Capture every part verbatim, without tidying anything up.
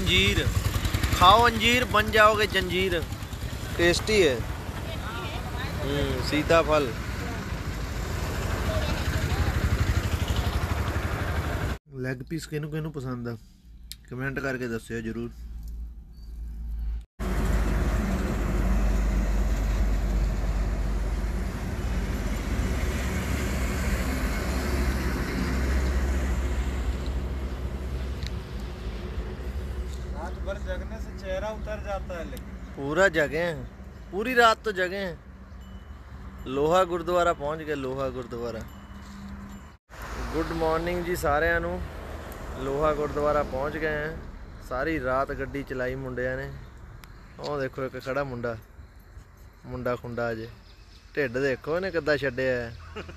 अंजीर, खाओ अंजीर बन जाओगे जंजीर। टेस्टी है। हम्म सीताफल। लैग पीस किनू किनू पसंद आ कमेंट करके दस्सिओ जरूर। रात भर जगने से चेहरा उतर जाता है, लेकिन पूरा जगे हैं, पूरी रात तो जगे हैं। लोहा गुरुद्वारा पहुंच गए, लोहा गुरुद्वारा। गुड मॉर्निंग जी सारिਆਂ ਨੂੰ। लोहा गुरुद्वारा पहुंच गए हैं। सारी रात गड्डी चलाई मुंडिया ने। ਉਹ देखो एक खड़ा मुंडा, मुंडा खुंडा अजे ढिड देखो इन्हें किद्दां छड्डिया।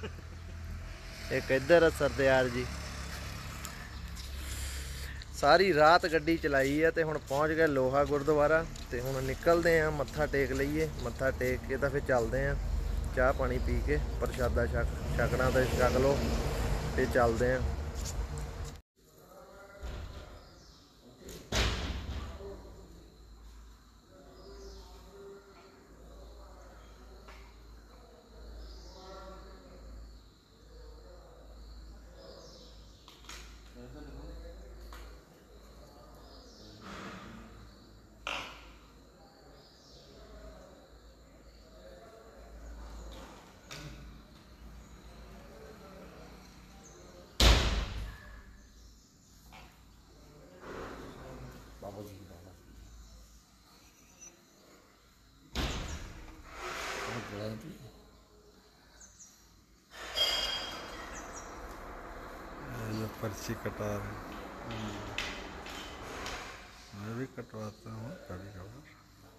एक इधर सरदार जी सारी रात गड्डी चलाई है तो हुण पहुंच गए लोहा गुरुद्वारा। तो हुण निकलते हैं, मत्था टेक लईए। मत्था टेक के तो फिर चलते हैं, चाह पानी पी के प्रशादा छक छकना तो छक लो, फिर चलते हैं। ये पर्ची कटा रहे, मैं भी कटवाता हूँ कभी कभार।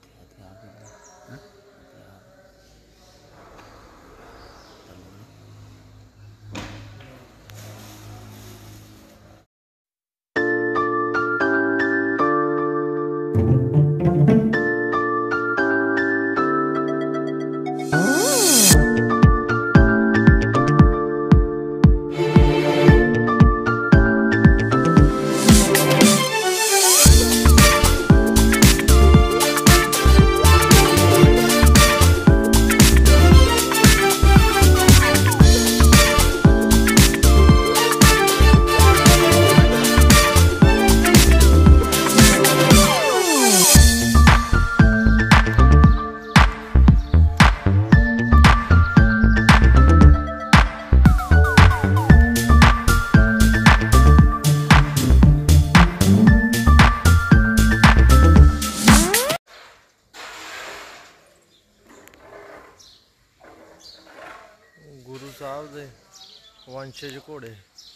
गुरु साहब दे वंशज घोड़े।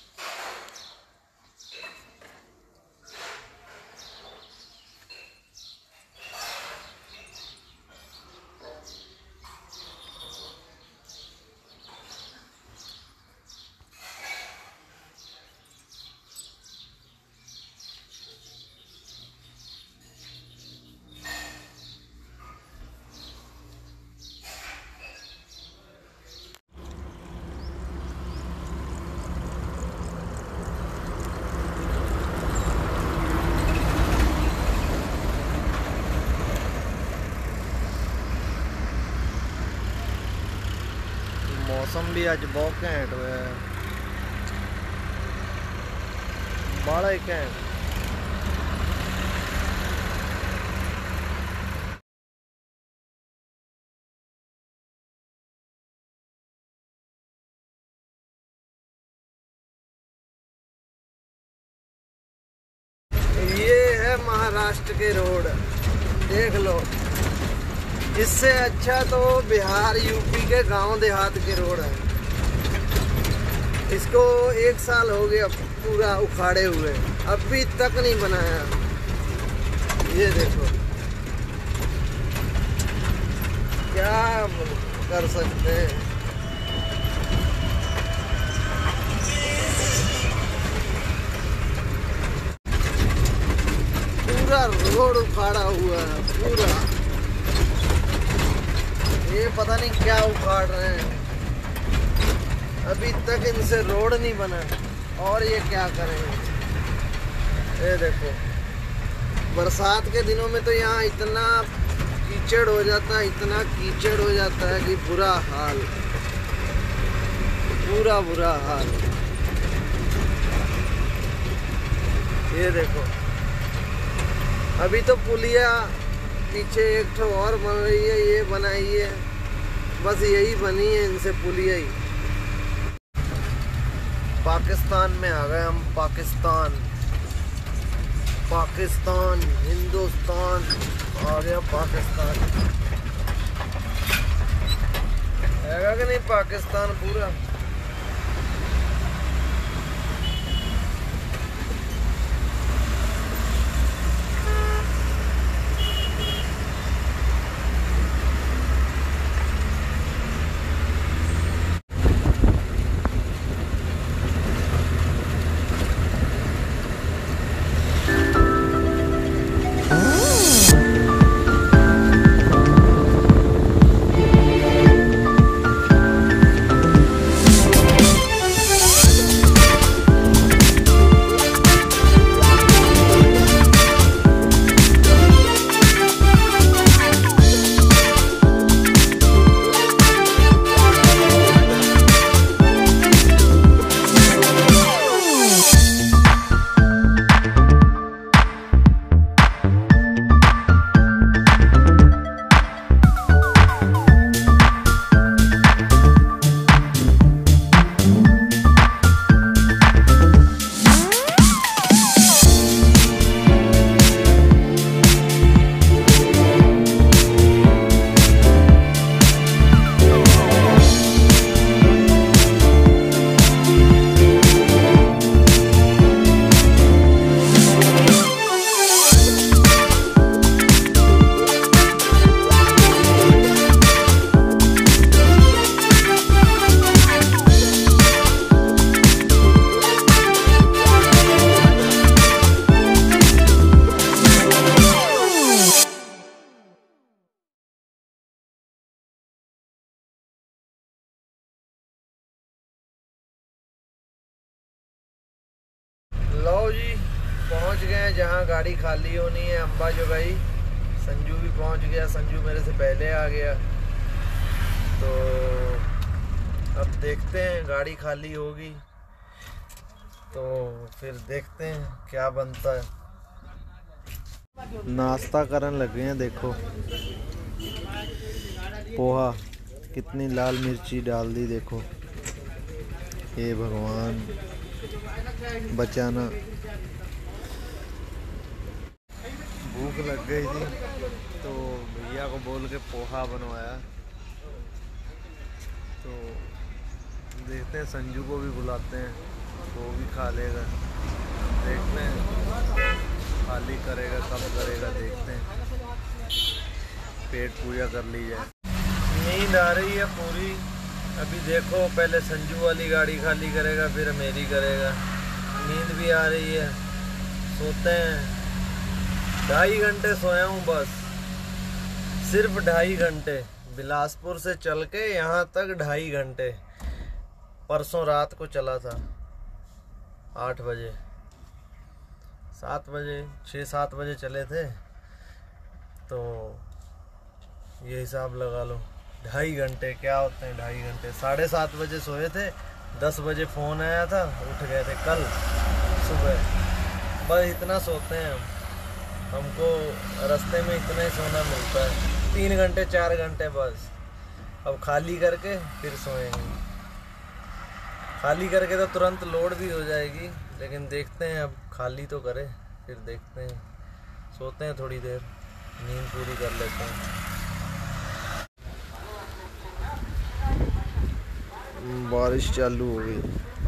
मौसम भी अज बहुत घैंट होया, बाला ही घैंट। ये है महाराष्ट्र के रोड, देख लो। इससे अच्छा तो बिहार यूपी के गांव देहात के रोड है। इसको एक साल हो गया पूरा उखाड़े हुए, अभी तक नहीं बनाया। ये देखो क्या कर सकते हैं। पूरा रोड उखाड़ा हुआ है पूरा। ये पता नहीं क्या उखाड़ रहे हैं, अभी तक इनसे रोड नहीं बना और ये क्या करेंगे। ये देखो बरसात के दिनों में तो यहाँ इतना कीचड़ हो जाता है, इतना कीचड़ हो जाता है कि बुरा हाल, पूरा बुरा हाल। ये देखो, अभी तो पुलिया पीछे एक ठो और बन रही है, ये बनाई है, बस यही बनी है इनसे पुलिया ही। पाकिस्तान में आ गए हम, पाकिस्तान पाकिस्तान हिंदुस्तान आ गया पाकिस्तान। हैगा कि नहीं पाकिस्तान पूरा। लो जी, पहुंच गए हैं जहाँ गाड़ी खाली होनी है, अम्बा जो गई। संजू भी पहुंच गया, संजू मेरे से पहले आ गया। तो अब देखते हैं, गाड़ी खाली होगी तो फिर देखते हैं क्या बनता है। नाश्ता करने लगे हैं, देखो पोहा, कितनी लाल मिर्ची डाल दी, देखो। हे भगवान बचाना। भूख लग गई थी तो भैया को बोल के पोहा बनवाया। तो देखते हैं, संजू को भी बुलाते हैं, वो भी खा लेगा। देखते हैं खाली करेगा कब करेगा, देखते हैं। पेट पूजा कर ली जाए। नींद आ रही है पूरी। अभी देखो, पहले संजू वाली गाड़ी खाली करेगा, फिर मेरी करेगा। नींद भी आ रही है, सोते हैं। ढाई घंटे सोया हूँ बस, सिर्फ ढाई घंटे। बिलासपुर से चल के यहाँ तक ढाई घंटे। परसों रात को चला था आठ बजे, सात बजे छः सात बजे चले थे, तो ये हिसाब लगा लो। ढाई घंटे क्या होते हैं, ढाई घंटे। साढ़े सात बजे सोए थे, दस बजे फ़ोन आया था, उठ गए थे कल सुबह। बस इतना सोते हैं हम, हमको रास्ते में इतना ही सोना मिलता है, तीन घंटे चार घंटे बस। अब खाली करके फिर सोएंगे। खाली करके तो तुरंत लोड भी हो जाएगी, लेकिन देखते हैं अब खाली तो करे, फिर देखते हैं। सोते हैं थोड़ी देर, नींद पूरी कर लेते हैं। बारिश चालू हो गई।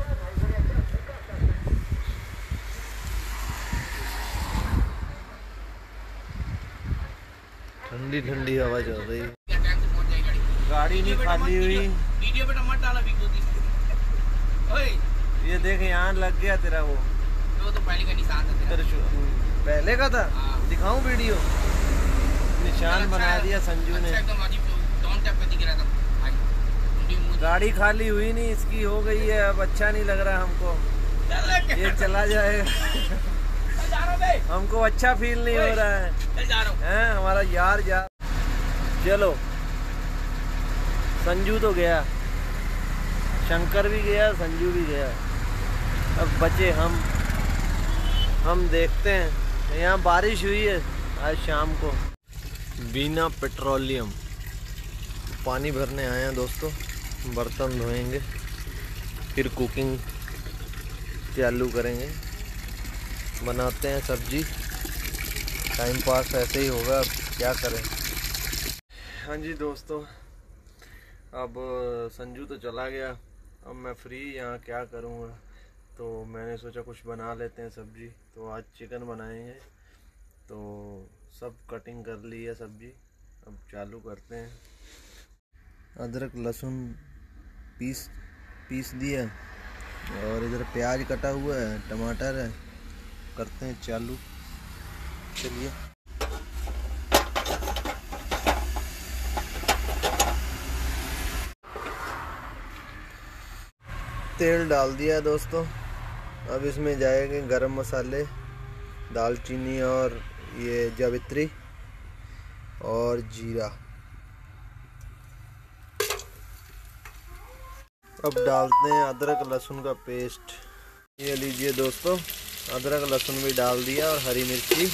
ठंडी ठंडी हवा चल रही है। गाड़ी नहीं खाली हुई। वीडियो पे टमाटर डाला ओए, ये देख यहाँ लग गया तेरा वो वो तो पहले का निशान था तेरा। पहले का था? दिखाऊं वीडियो? निशान बना दिया संजू ने। गाड़ी खाली हुई नहीं, इसकी हो गई है। अब अच्छा नहीं लग रहा हमको, ये चला जाएगा। हमको अच्छा फील नहीं हो रहा है, हैं हमारा यार यार। चलो संजू तो गया, शंकर भी गया, संजू भी गया, अब बचे हम हम देखते हैं। यहाँ बारिश हुई है आज शाम को। बीना पेट्रोलियम पानी भरने आए हैं दोस्तों, बर्तन धोएंगे फिर कुकिंग चालू करेंगे, बनाते हैं सब्जी। टाइम पास ऐसे ही होगा, अब क्या करें। हाँ जी दोस्तों, अब संजू तो चला गया, अब मैं फ्री यहाँ क्या करूँगा, तो मैंने सोचा कुछ बना लेते हैं सब्जी। तो आज चिकन बनाएंगे, तो सब कटिंग कर ली है सब्जी, अब चालू करते हैं। अदरक लहसुन पीस पीस दिया और इधर प्याज कटा हुआ है, टमाटर है, करते हैं चालू। चलिए तेल डाल दिया दोस्तों, अब इसमें जाएंगे गरम मसाले, दालचीनी और ये जावित्री और जीरा। अब डालते हैं अदरक लहसुन का पेस्ट। ये लीजिए दोस्तों, अदरक लहसुन भी डाल दिया और हरी मिर्ची।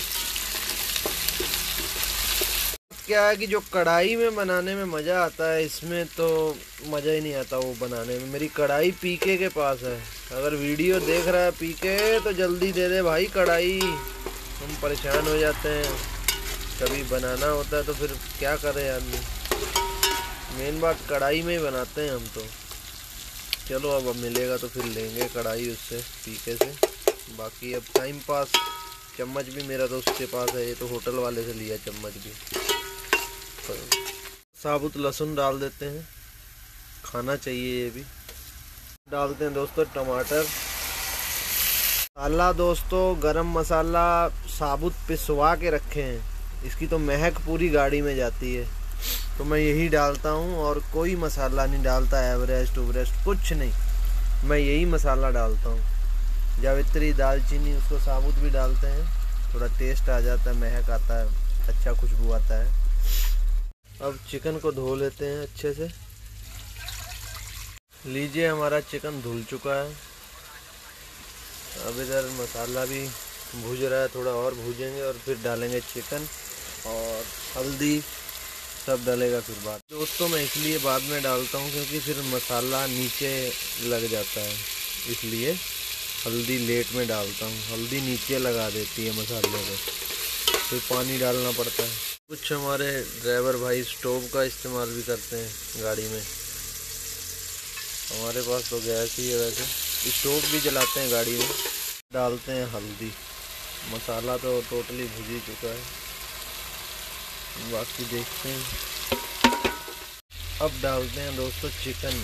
क्या है कि जो कढ़ाई में बनाने में मज़ा आता है, इसमें तो मज़ा ही नहीं आता वो बनाने में। मेरी कढ़ाई पीके के पास है, अगर वीडियो देख रहा है पीके तो जल्दी दे दे भाई कढ़ाई, हम परेशान हो जाते हैं। कभी बनाना होता है तो फिर क्या करे आदमी, मेन बात कढ़ाई में ही बनाते हैं हम तो। चलो अब अब मिलेगा तो फिर लेंगे कढ़ाई उससे, पीके से। बाकी अब टाइम पास, चम्मच भी मेरा तो उसके पास है, ये तो होटल वाले से लिया चम्मच भी। साबुत लहसुन डाल देते हैं, खाना चाहिए ये भी। डालते हैं दोस्तों टमाटर। मसाला दोस्तों गरम मसाला साबुत पिसवा के रखे हैं, इसकी तो महक पूरी गाड़ी में जाती है, तो मैं यही डालता हूँ और कोई मसाला नहीं डालता, एवरेस्ट उवरेस्ट कुछ नहीं, मैं यही मसाला डालता हूँ। जावित्री दालचीनी उसको साबुत भी डालते हैं, थोड़ा टेस्ट आ जाता है, महक आता है, अच्छा खुशबू आता है। अब चिकन को धो लेते हैं अच्छे से। लीजिए हमारा चिकन धुल चुका है। अब इधर मसाला भी भूज रहा है, थोड़ा और भूजेंगे और फिर डालेंगे चिकन और हल्दी, सब डलेगा फिर बाद। दोस्तों मैं इसलिए बाद में डालता हूँ क्योंकि फिर मसाला नीचे लग जाता है, इसलिए हल्दी लेट में डालता हूँ। हल्दी नीचे लगा देती है मसाले को, फिर पानी डालना पड़ता है। कुछ हमारे ड्राइवर भाई स्टोव का इस्तेमाल भी करते हैं गाड़ी में, हमारे पास तो गैस ही है, वैसे स्टोव भी जलाते हैं गाड़ी में। डालते हैं हल्दी, मसाला तो टोटली भुज ही चुका है, बाकी देखते हैं। अब डालते हैं दोस्तों चिकन।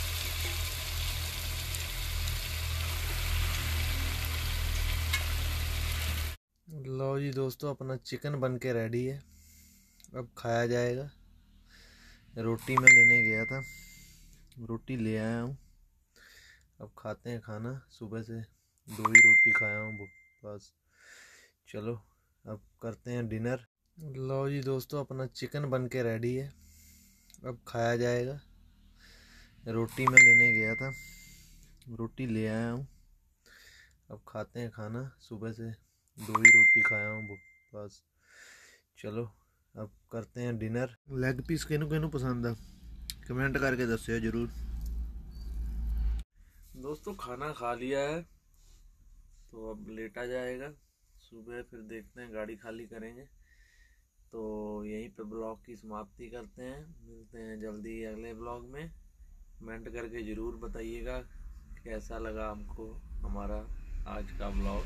लो जी दोस्तों, अपना चिकन बन के रेडी है, अब खाया जाएगा। रोटी मैं लेने गया था, रोटी ले आया हूँ, अब खाते हैं खाना। सुबह से दो ही रोटी खाया हूँ बस। चलो अब करते हैं डिनर। लो जी दोस्तों, अपना चिकन बन के रेडी है, अब खाया जाएगा। रोटी मैं लेने गया था, रोटी ले आया हूँ, अब खाते हैं खाना। सुबह से दो ही रोटी खाया हूँ बस। चलो अब करते हैं डिनर। लेग पीस किनू किनू पसंद है कमेंट करके दस्यो जरूर। दोस्तों खाना खा लिया है, तो अब लेटा जाएगा। सुबह फिर देखते हैं, गाड़ी खाली करेंगे, तो यहीं पे ब्लॉग की समाप्ति करते हैं। मिलते हैं जल्दी अगले ब्लॉग में। कमेंट करके ज़रूर बताइएगा कैसा लगा हमको हमारा आज का ब्लॉग।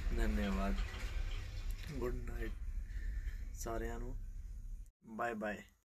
धन्यवाद, गुड नाइट सारिਆਂ ਨੂੰ, बाय बाय।